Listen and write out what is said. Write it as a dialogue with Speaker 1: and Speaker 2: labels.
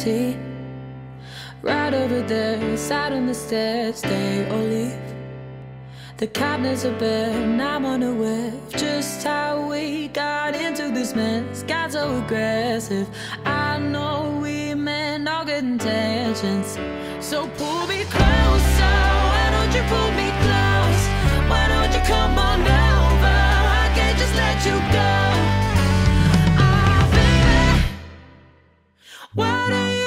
Speaker 1: see. Right over there, sat on the stairs, stay or leave. The cabinets are bare and I'm unaware of just how we got into this mess. Got so aggressive, I know we meant all good intentions. So pull me closer, why don't you pull me close? Why don't you come on over, I can't just let you go. Ah, baby, why do you